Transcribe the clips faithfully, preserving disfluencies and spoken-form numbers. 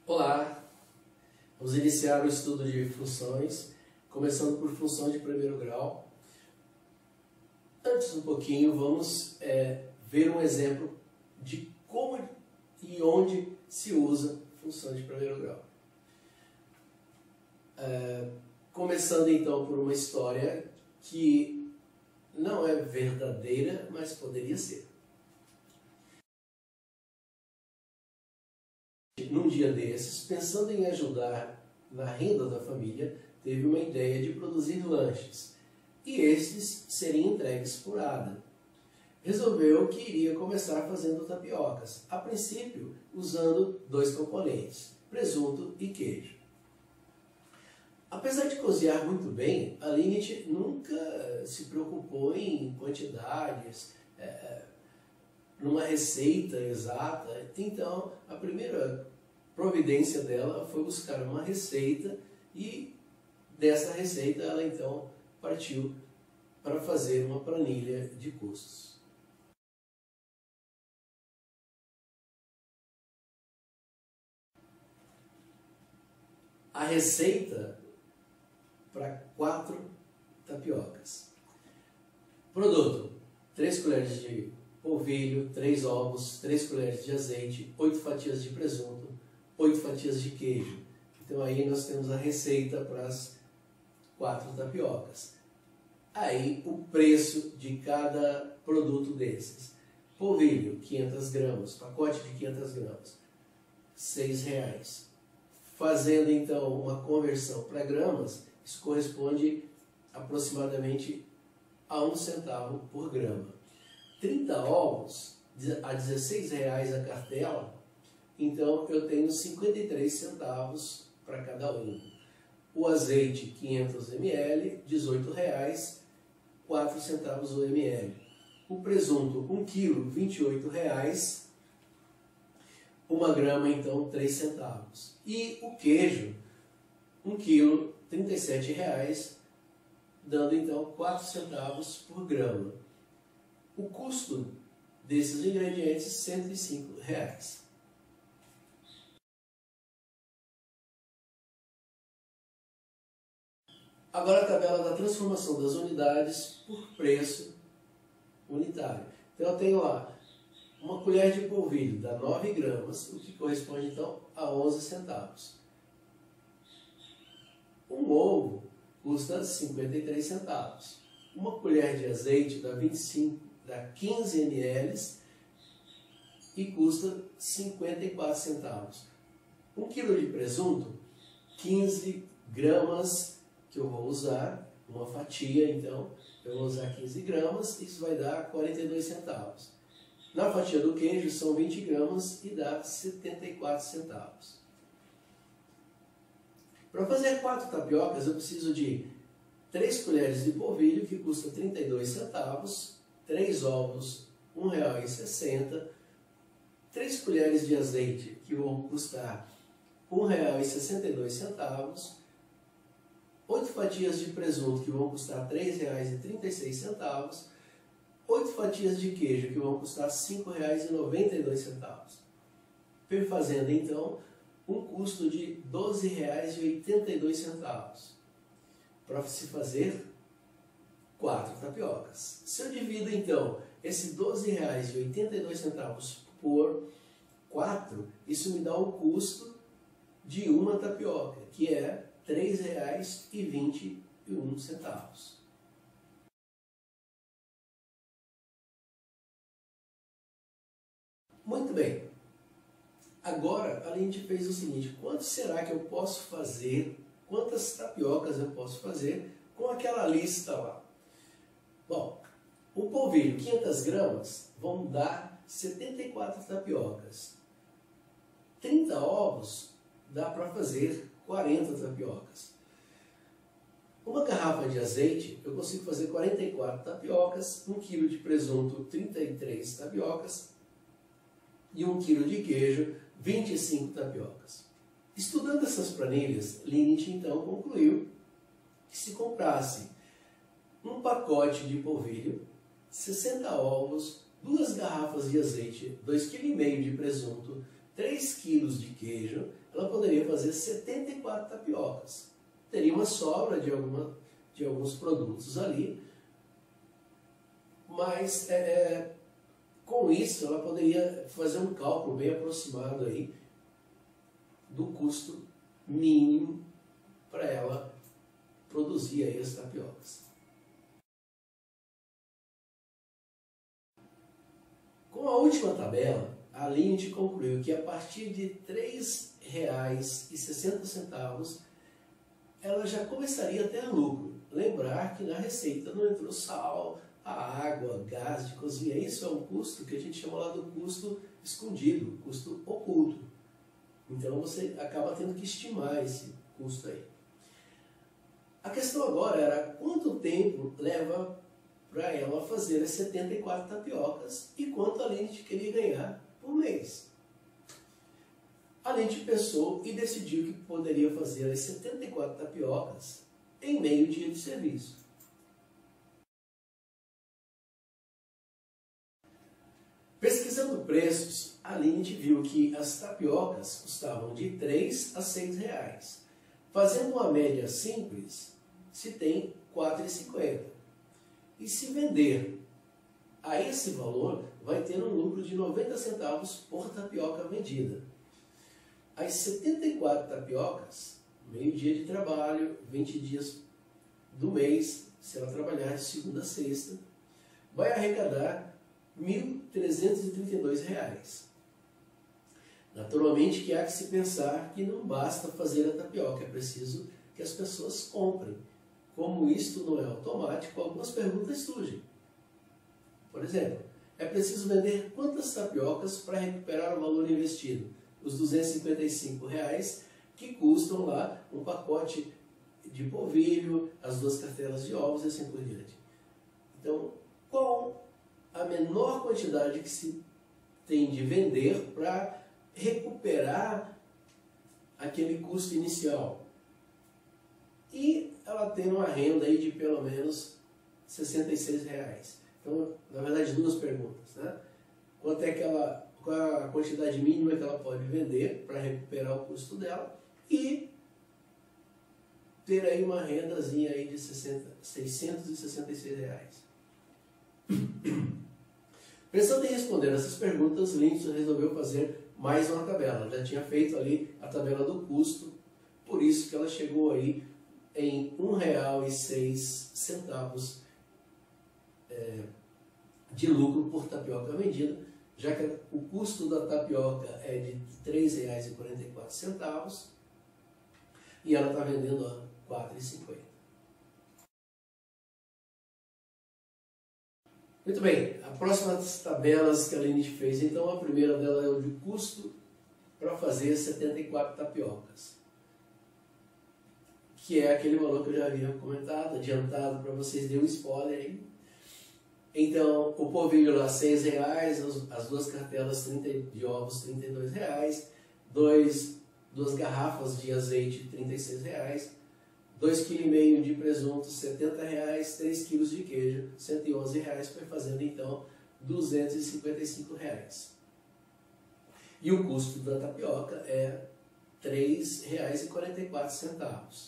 Olá, vamos iniciar o estudo de funções, começando por função de primeiro grau. Antes um pouquinho, vamos é, ver um exemplo de como e onde se usa função de primeiro grau. É, começando então por uma história que não é verdadeira, mas poderia ser. Num dia desses, pensando em ajudar na renda da família, teve uma ideia de produzir lanches, e estes seriam entregues por Ada. Resolveu que iria começar fazendo tapiocas, a princípio usando dois componentes, presunto e queijo. Apesar de cozinhar muito bem, a Lynette nunca se preocupou em quantidades, é, numa receita exata. Então, a primeira providência dela foi buscar uma receita e dessa receita ela então partiu para fazer uma planilha de custos. A receita para quatro tapiocas. Produto: três colheres de polvilho, três ovos, três colheres de azeite, oito fatias de presunto, oito fatias de queijo. Então aí nós temos a receita para as quatro tapiocas. Aí o preço de cada produto desses. Polvilho, quinhentas gramas, pacote de quinhentas gramas, seis reais. Fazendo então uma conversão para gramas, isso corresponde aproximadamente a um centavo por grama. trinta ovos a dezesseis reais a cartela, então eu tenho cinquenta e três centavos para cada um. O azeite, quinhentos mililitros, dezoito reais, quatro centavos o ml. O presunto, um quilo, vinte e oito reais, uma grama, então, três centavos. E o queijo, um quilo, trinta e sete reais, dando então quatro centavos por grama. O custo desses ingredientes, cento e cinco reais. Agora a tabela da transformação das unidades por preço unitário. Então eu tenho lá uma colher de polvilho, dá nove gramas, o que corresponde então a onze centavos. Um ovo custa cinquenta e três centavos. Uma colher de azeite dá vinte e cinco, dá quinze mililitros e custa cinquenta e quatro centavos. Um quilo de presunto, quinze gramas que eu vou usar, uma fatia, então eu vou usar quinze gramas, isso vai dar quarenta e dois centavos. Na fatia do queijo são vinte gramas e dá setenta e quatro centavos. Para fazer quatro tapiocas eu preciso de três colheres de polvilho, que custa trinta e dois centavos, três ovos, um real e sessenta centavos, três colheres de azeite, que vão custar um real e sessenta e dois centavos, oito fatias de presunto, que vão custar três reais e trinta e seis centavos, oito fatias de queijo, que vão custar cinco reais e noventa e dois centavos. Perfazendo então um custo de doze reais e oitenta e dois centavos para se fazer quatro tapiocas. Se eu divido então esse doze reais e oitenta e dois centavos por quatro, isso me dá o custo de uma tapioca, que é três reais e vinte e um centavos. Muito bem. Agora a gente fez o seguinte: quanto será que eu posso fazer, quantas tapiocas eu posso fazer com aquela lista lá? Bom, o polvilho, quinhentas gramas, vão dar setenta e quatro tapiocas. trinta ovos dá para fazer quarenta tapiocas. Uma garrafa de azeite, eu consigo fazer quarenta e quatro tapiocas, um quilo de presunto, trinta e três tapiocas, e um quilo de queijo, vinte e cinco tapiocas. Estudando essas planilhas, Lynette então concluiu que se comprasse um pacote de polvilho, sessenta ovos, duas garrafas de azeite, dois vírgula cinco quilos de presunto, três quilos de queijo, ela poderia fazer setenta e quatro tapiocas. Teria uma sobra de, alguma, de alguns produtos ali, mas é, é, com isso ela poderia fazer um cálculo bem aproximado aí do custo mínimo para ela produzir aí as tapiocas. Com a última tabela, a Lindt concluiu que a partir de três reais e sessenta centavos ela já começaria a ter lucro. Lembrar que na receita não entrou sal, a água, gás de cozinha. Isso é um custo que a gente chama lá do custo escondido, custo oculto. Então você acaba tendo que estimar esse custo aí. A questão agora era quanto tempo leva para ela fazer as setenta e quatro tapiocas e quanto a Lindt queria ganhar por mês. A Lindt pensou e decidiu que poderia fazer as setenta e quatro tapiocas em meio dia de serviço. Pesquisando preços, a Lindt viu que as tapiocas custavam de três a seis reais. Fazendo uma média simples, se tem quatro reais e cinquenta centavos. E se vender a esse valor, vai ter um lucro de noventa centavos por tapioca vendida. As setenta e quatro tapiocas, meio dia de trabalho, vinte dias do mês, se ela trabalhar de segunda a sexta, vai arrecadar mil trezentos e trinta e dois reais. Naturalmente que há que se pensar que não basta fazer a tapioca, é preciso que as pessoas comprem. Como isto não é automático, algumas perguntas surgem. Por exemplo, é preciso vender quantas tapiocas para recuperar o valor investido? Os duzentos e cinquenta e cinco reais que custam lá um pacote de polvilho, as duas cartelas de ovos e assim por diante. Então, qual a menor quantidade que se tem de vender para recuperar aquele custo inicial? E ela tem uma renda aí de pelo menos sessenta e seis reais. Então, na verdade, duas perguntas, né? Quanto é que ela, qual a quantidade mínima que ela pode vender para recuperar o custo dela e ter aí uma rendazinha aí de seiscentos e sessenta e seis reais. Pensando em responder essas perguntas, Lindt resolveu fazer mais uma tabela. Já tinha feito ali a tabela do custo, por isso que ela chegou aí em um real e seis centavos é, de lucro por tapioca vendida, já que o custo da tapioca é de três reais e quarenta e quatro centavos e ela está vendendo a quatro reais e cinquenta centavos. Muito bem, as próximas tabelas que a Lindt fez, então a primeira dela é o de custo para fazer setenta e quatro tapiocas, que é aquele valor que eu já havia comentado, adiantado para vocês, dei um spoiler aí. Então, o polvilho lá seis reais, as duas cartelas de ovos trinta e dois reais, dois, duas garrafas de azeite trinta e seis reais, dois vírgula cinco quilos de presunto setenta reais, três quilos de queijo cento e onze reais, foi fazendo então duzentos e cinquenta e cinco reais. E o custo da tapioca é três reais e quarenta e quatro centavos.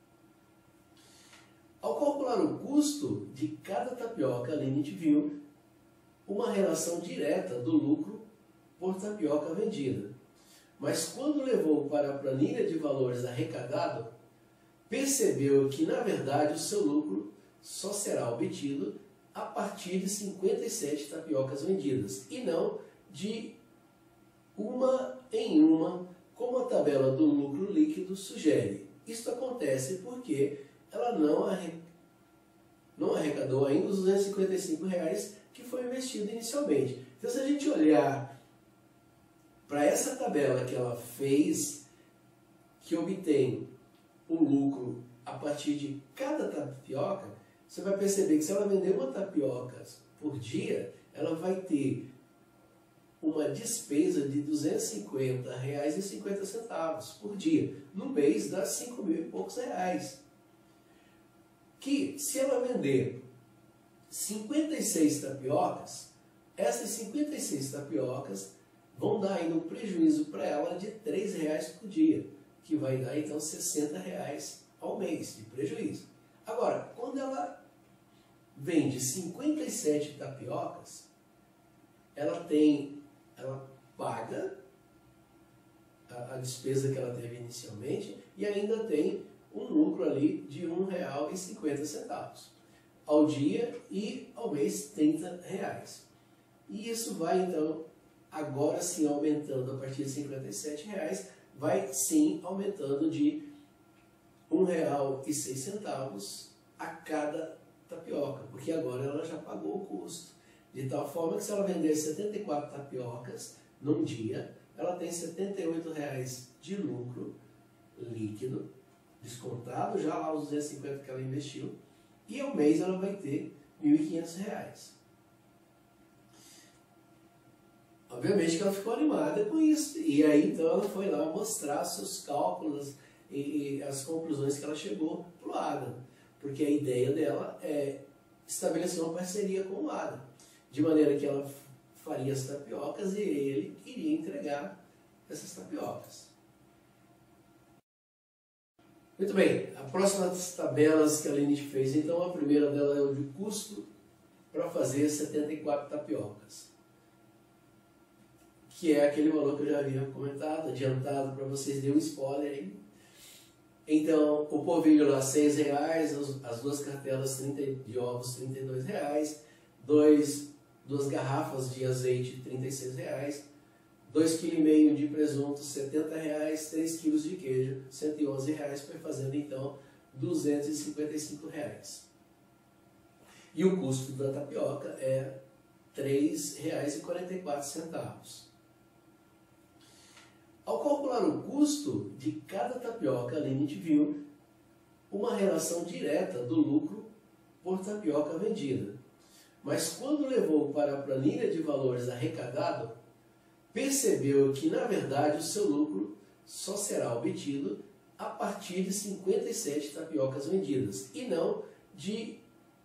Ao calcular o custo de cada tapioca, a Lindt viu uma relação direta do lucro por tapioca vendida. Mas quando levou para a planilha de valores arrecadado, percebeu que, na verdade, o seu lucro só será obtido a partir de cinquenta e sete tapiocas vendidas, e não de uma em uma, como a tabela do lucro líquido sugere. Isso acontece porque ela não, arre... não arrecadou ainda os duzentos e cinquenta e cinco reais que foi investido inicialmente. Então, se a gente olhar para essa tabela que ela fez, que obtém o lucro a partir de cada tapioca, você vai perceber que se ela vender uma tapioca por dia, ela vai ter uma despesa de duzentos e cinquenta reais e cinquenta centavos por dia. No mês dá cinco mil e poucos reais. Que se ela vender cinquenta e seis tapiocas, essas cinquenta e seis tapiocas vão dar ainda um prejuízo para ela de três reais por dia, que vai dar então sessenta reais ao mês de prejuízo. Agora, quando ela vende cinquenta e sete tapiocas, ela tem, ela paga a, a despesa que ela teve inicialmente e ainda tem um lucro ali de um real e cinquenta centavos ao dia e ao mês trinta reais. E isso vai então, agora sim aumentando a partir de cinquenta e sete reais, vai sim aumentando de um real e seis centavos a cada tapioca, porque agora ela já pagou o custo. De tal forma que se ela vender setenta e quatro tapiocas num dia, ela tem setenta e oito reais de lucro líquido, descontado já lá os duzentos e cinquenta que ela investiu, e ao mês ela vai ter mil e quinhentos reais. Obviamente que ela ficou animada com isso, e aí então ela foi lá mostrar seus cálculos e, e as conclusões que ela chegou para o Adam, porque a ideia dela é estabelecer uma parceria com o Adam, de maneira que ela faria as tapiocas e ele iria entregar essas tapiocas. Muito bem, a próxima das tabelas que a Aline fez, então a primeira dela é o de custo para fazer setenta e quatro tapiocas, que é aquele valor que eu já havia comentado, adiantado para vocês, dei um spoiler aí. Então, o polvilho lá seis reais, as duas cartelas de ovos trinta e dois reais, dois, duas garrafas de azeite trinta e seis reais, dois vírgula cinco quilos de presunto setenta reais, três quilos de queijo cento e onze reais, fazendo então duzentos e cinquenta e cinco reais. E o custo da tapioca é três reais e quarenta e quatro centavos. Ao calcular o custo de cada tapioca, a Aline viu uma relação direta do lucro por tapioca vendida. Mas quando levou para a planilha de valores arrecadado, percebeu que, na verdade, o seu lucro só será obtido a partir de cinquenta e sete tapiocas vendidas, e não de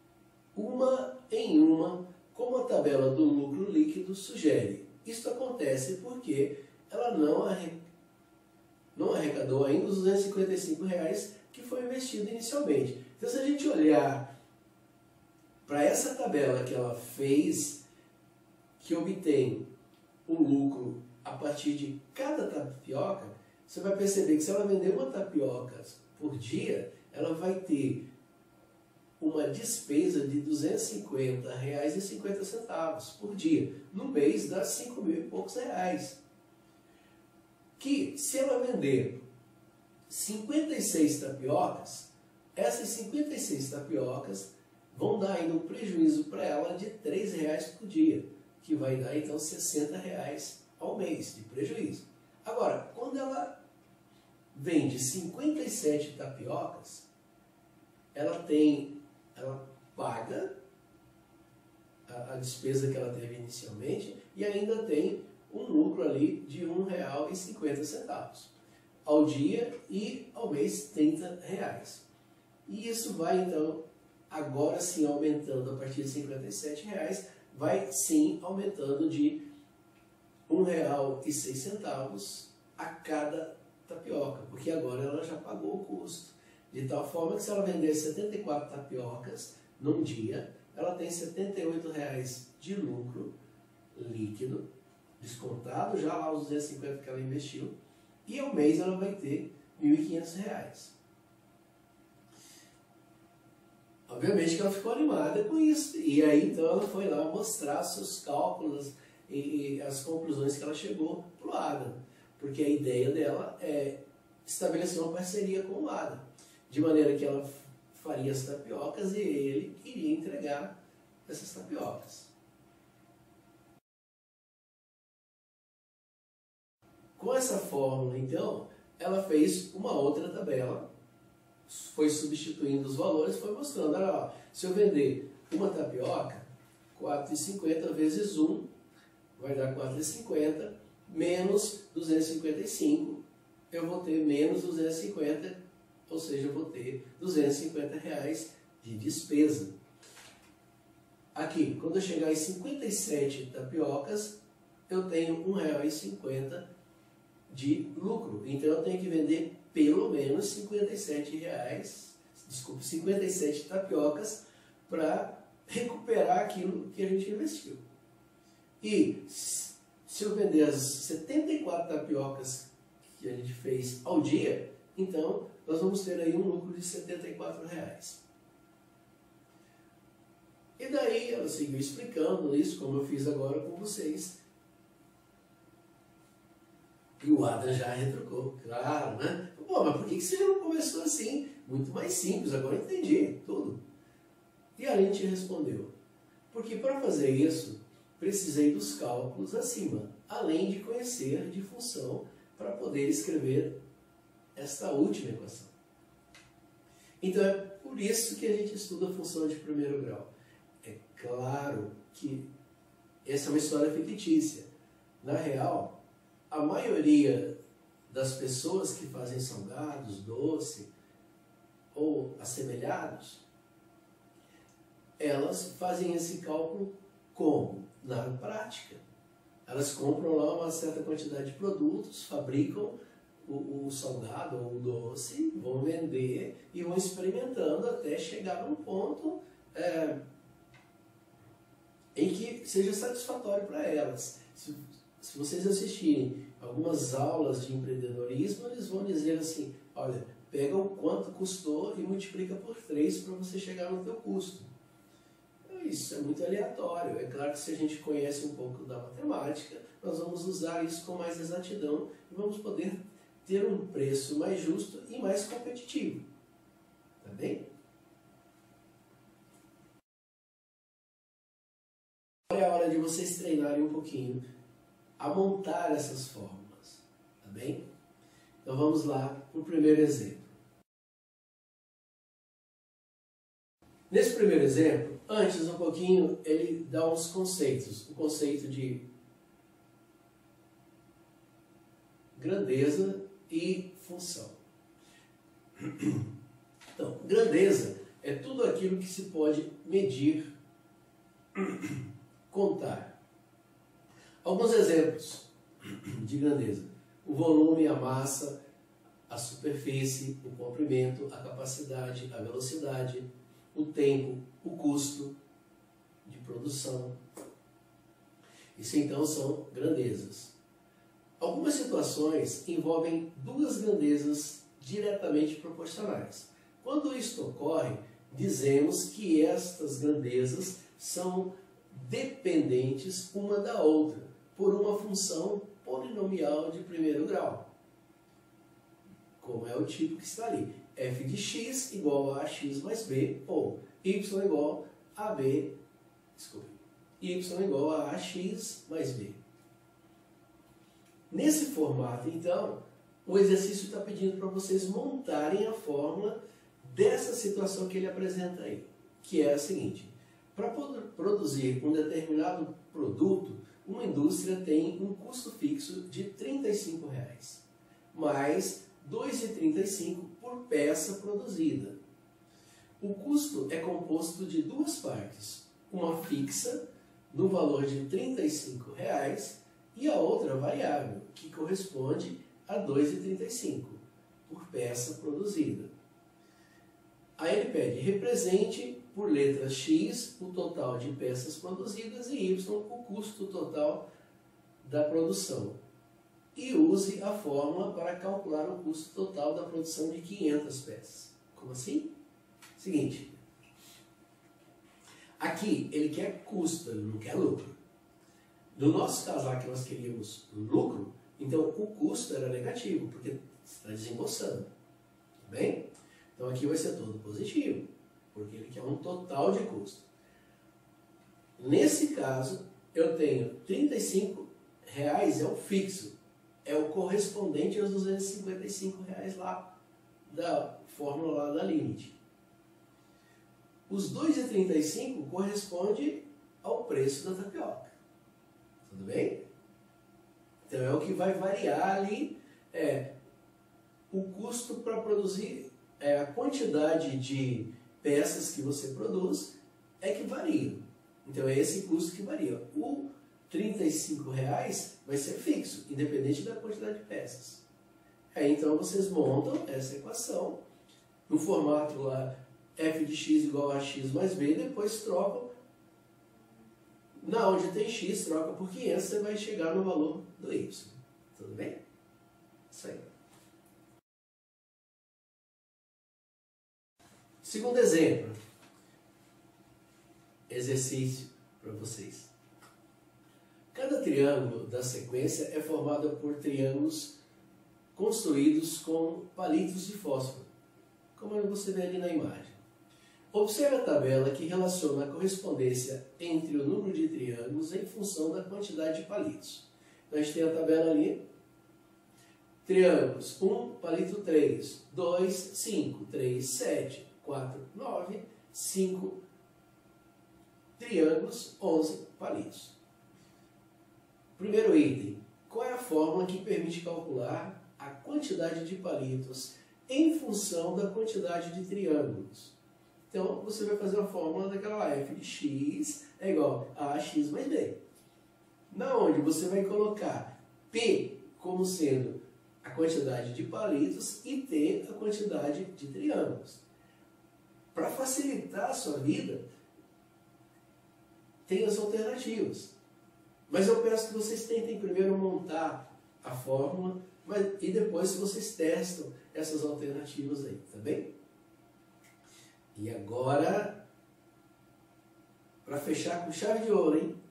uma em uma, como a tabela do lucro líquido sugere. Isso acontece porque ela não, arre... não arrecadou ainda os duzentos e cinquenta e cinco reais que foi investido inicialmente. Então, se a gente olhar para essa tabela que ela fez, que obtém o lucro a partir de cada tapioca, você vai perceber que se ela vender uma tapioca por dia, ela vai ter uma despesa de duzentos e cinquenta reais e cinquenta centavos por dia. No mês dá cinco mil e poucos reais. Que se ela vender cinquenta e seis tapiocas, essas cinquenta e seis tapiocas vão dar ainda um prejuízo para ela de três reais por dia, que vai dar então sessenta reais ao mês de prejuízo. Agora, quando ela vende cinquenta e sete tapiocas, ela tem, ela paga a, a despesa que ela teve inicialmente e ainda tem um lucro ali de um real e cinquenta centavos ao dia e ao mês trinta reais. E isso vai então, agora sim aumentando a partir de cinquenta e sete reais, vai sim aumentando de um real e seis centavos a cada tapioca, porque agora ela já pagou o custo. De tal forma que se ela vender setenta e quatro tapiocas num dia, ela tem setenta e oito reais de lucro líquido, descontado já lá os duzentos e cinquenta que ela investiu, e ao mês ela vai ter mil e quinhentos reais. Obviamente que ela ficou animada com isso, e aí então ela foi lá mostrar seus cálculos e, e as conclusões que ela chegou para o Adam, porque a ideia dela é estabelecer uma parceria com o Adam, de maneira que ela faria as tapiocas e ele iria entregar essas tapiocas. Com essa fórmula, então, ela fez uma outra tabela, foi substituindo os valores, foi mostrando, olha lá, se eu vender uma tapioca, quatro reais e cinquenta centavos vezes um, vai dar quatro reais e cinquenta centavos, menos duzentos e cinquenta e cinco, eu vou ter menos duzentos e cinquenta, ou seja, eu vou ter duzentos e cinquenta reais de despesa. Aqui, quando eu chegar em cinquenta e sete tapiocas, eu tenho um real e cinquenta centavos de lucro. Então eu tenho que vender pelo menos cinquenta e sete reais, desculpe, cinquenta e sete tapiocas para recuperar aquilo que a gente investiu. E se eu vender as setenta e quatro tapiocas que a gente fez ao dia, então nós vamos ter aí um lucro de setenta e quatro reais. E daí ela seguiu explicando isso, como eu fiz agora com vocês. E o Adam já retrucou, claro, né? Pô, mas por que você não começou assim? Muito mais simples, agora eu entendi tudo. E a gente respondeu, porque para fazer isso, precisei dos cálculos acima, além de conhecer de função para poder escrever esta última equação. Então é por isso que a gente estuda a função de primeiro grau. É claro que essa é uma história fictícia. Na real, a maioria das pessoas que fazem salgados, doce ou assemelhados, elas fazem esse cálculo como? Na prática. Elas compram lá uma certa quantidade de produtos, fabricam o, o salgado ou o doce, vão vender e vão experimentando até chegar num ponto é, em que seja satisfatório para elas. Se, se vocês assistirem algumas aulas de empreendedorismo, eles vão dizer assim, olha, pega o quanto custou e multiplica por três para você chegar no teu custo. Isso é muito aleatório. É claro que se a gente conhece um pouco da matemática, nós vamos usar isso com mais exatidão e vamos poder ter um preço mais justo e mais competitivo. Tá bem? Agora é a hora de vocês treinarem um pouquinho a montar essas fórmulas. Tá bem? Então vamos lá para o primeiro exemplo. Nesse primeiro exemplo, antes um pouquinho, ele dá uns conceitos. O conceito de grandeza e função. Então, grandeza é tudo aquilo que se pode medir, contar. Alguns exemplos de grandeza. O volume, a massa, a superfície, o comprimento, a capacidade, a velocidade, o tempo, o custo de produção. Isso então são grandezas. Algumas situações envolvem duas grandezas diretamente proporcionais. Quando isto ocorre, dizemos que estas grandezas são dependentes uma da outra, por uma função polinomial de primeiro grau. Como é o tipo que está ali. F de x igual a x mais b, ou y igual a b, desculpe, y igual a ax mais b. Nesse formato, então, o exercício está pedindo para vocês montarem a fórmula dessa situação que ele apresenta aí, que é a seguinte: para produzir um determinado produto, uma indústria tem um custo fixo de trinta e cinco reais, mais dois reais e trinta e cinco centavos por peça produzida. O custo é composto de duas partes, uma fixa, no valor de trinta e cinco reais, e a outra variável, que corresponde a dois reais e trinta e cinco centavos por peça produzida. Aí ele pede, represente por letra X o total de peças produzidas e Y o custo total da produção. E use a fórmula para calcular o custo total da produção de quinhentas peças. Como assim? Seguinte, aqui ele quer custo, ele não quer lucro. No nosso caso lá que nós queríamos lucro, então o custo era negativo, porque está desembolsando. Tá bem? Então aqui vai ser todo positivo, porque ele quer um total de custo. Nesse caso, eu tenho trinta e cinco reais, é o fixo, é o correspondente aos duzentos e cinquenta e cinco reais lá, da fórmula lá da limite. Os dois reais e trinta e cinco centavos corresponde ao preço da tapioca. Tudo bem? Então é o que vai variar ali, é o custo para produzir, é a quantidade de peças que você produz é que varia. Então é esse custo que varia. O trinta e cinco reais vai ser fixo, independente da quantidade de peças. Aí então vocês montam essa equação no formato lá f de x igual a x mais b, e depois trocam. Na onde tem x, troca por quinhentos, você vai chegar no valor do y. Tudo bem? Isso aí. Segundo exemplo. Exercício para vocês. Cada triângulo da sequência é formado por triângulos construídos com palitos de fósforo, como você vê ali na imagem. Observe a tabela que relaciona a correspondência entre o número de triângulos em função da quantidade de palitos. Então, a gente tem a tabela ali. Triângulos um, palito três, dois, cinco, três, sete, quatro, nove, cinco triângulos, onze palitos. Primeiro item. Qual é a fórmula que permite calcular a quantidade de palitos em função da quantidade de triângulos? Então, você vai fazer a fórmula daquela lá, f de x é igual a ax mais b. Na onde você vai colocar P como sendo a quantidade de palitos e T a quantidade de triângulos. Para facilitar a sua vida, tem as alternativas. Mas eu peço que vocês tentem primeiro montar a fórmula, mas, e depois vocês testam essas alternativas aí, tá bem? E agora, para fechar com chave de ouro, hein?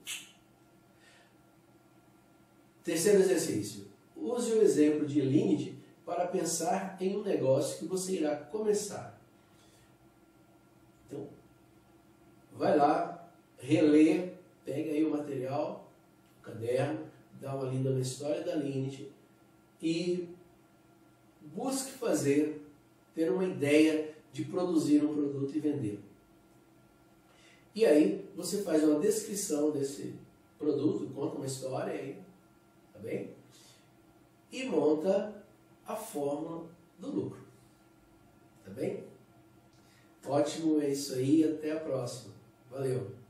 Terceiro exercício. Use o exemplo de Linit para pensar em um negócio que você irá começar. Então, vai lá, relê, pega aí o material, o caderno, dá uma lida na história da Linit e busque fazer, ter uma ideia de produzir um produto e vender. E aí você faz uma descrição desse produto, conta uma história aí, tá bem? E monta a fórmula do lucro, tá bem? Ótimo, é isso aí, até a próxima. Valeu!